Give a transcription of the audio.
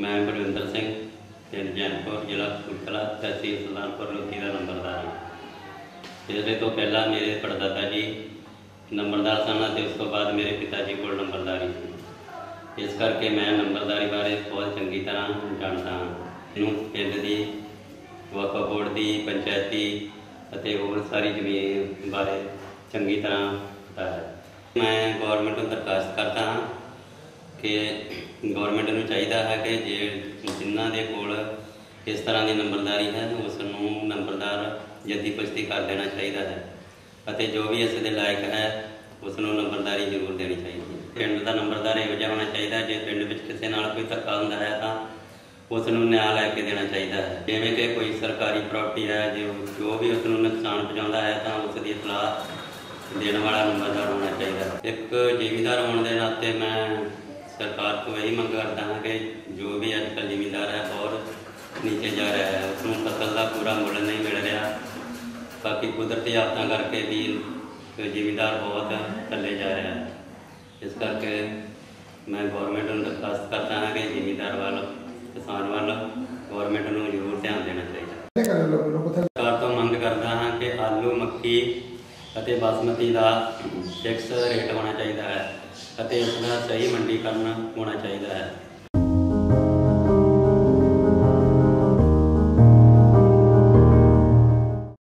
मैं बलविंदर सिंह पिंड जैनपुर जिला कपूरथला तहसील सुल्तानपुर लोधी का नंबरदार हाँ। इससे तो पहला मेरे परदादा जी नंबरदार सन और उस तो बाद मेरे पिता जी को नंबरदारी थी। इस करके मैं नंबरदारी बारे बहुत चंगी तरह जानता हाँ। मैनूं पिंड की वक्फ बोर्ड की पंचायती ਅਤੇ ਹੋਰ सारी ਜ਼ਮੀਨ बारे चंगी तरह पता है। मैं गौरमेंट ਨੂੰ दरखास्त करता हाँ कि गौरमेंट ਨੂੰ ਚਾਹੀਦਾ है कि जे जिन्हों के कोल इस तरह की नंबरदारी है उसनों नंबरदार जद्दी पुश्ती कर देना चाहिए है और जो भी इस दे लायक है उसनों नंबरदारी जरूर देनी चाहिए। पिंड का नंबरदार इहो जिहा होना चाहिए जे पिंड में किसी नाल कोई धक्का हुंदा है तो उसनों न्याय लैके देना चाहिए है। जिवें कि कोई सरकारी प्रॉपर्टी है जो भी उसनों नुकसान पहुँचाता है तो उसकी इतलाह देने वाला नंबरदार होना चाहिए। एक जिमीदार होने के नाते मैं सरकार को यही मंग करता हाँ कि जो भी अजकल जिमीदार है बहुत नीचे जा रहा है, उसनों फसल का पूरा मुल नहीं मिल रहा। बाकी कुदरती आफतां करके भी जिमीदार बहुत थले जा रहा है। इस करके मैं गौरमेंट को दरखास्त करता हाँ कि जिमीदार वाल किसान वाल गौरमेंट को जरूर ध्यान देना चाहिए। सरकार तो मंग करता हाँ कि आलू मक्की ਅਤੇ बासमती का फिक्स रेट होना चाहिए है, इसका सही मंडीकरण होना चाहिए है।